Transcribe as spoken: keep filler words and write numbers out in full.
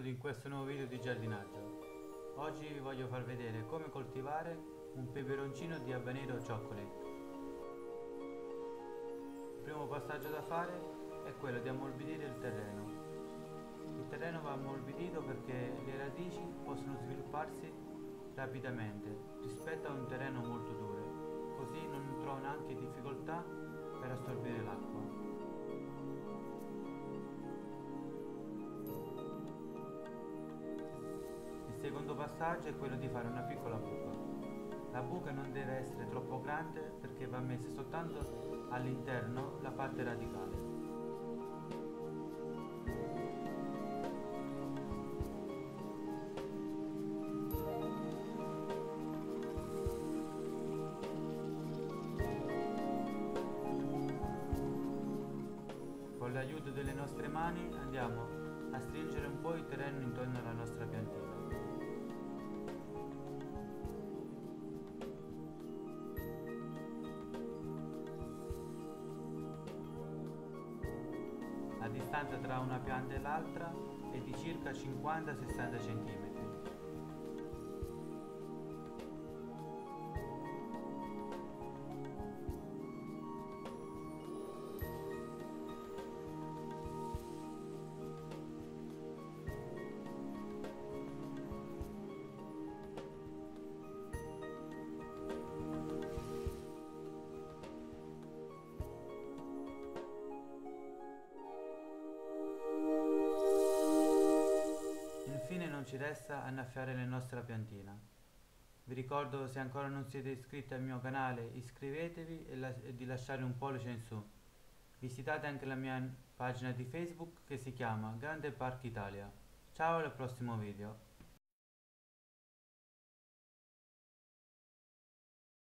benvenuti in questo nuovo video di giardinaggio. Oggi vi voglio far vedere come coltivare un peperoncino di habanero chocolate. Il primo passaggio da fare è quello di ammorbidire il terreno. Il terreno va ammorbidito perché le radici possono svilupparsi rapidamente rispetto a un terreno molto duro, così non trovano anche difficoltà per assorbire l'acqua. Il secondo passaggio è quello di fare una piccola buca. La buca non deve essere troppo grande perché va messa soltanto all'interno la parte radicale. Con l'aiuto delle nostre mani andiamo a stringere un po' il terreno intorno alla nostra piantina. La distanza tra una pianta e l'altra è di circa cinquanta sessanta centimetri. Infine non ci resta annaffiare la nostra piantina. Vi ricordo, se ancora non siete iscritti al mio canale, iscrivetevi e, la e di lasciare un pollice in su. Visitate anche la mia pagina di Facebook che si chiama Grande Park Italia. Ciao, al prossimo video.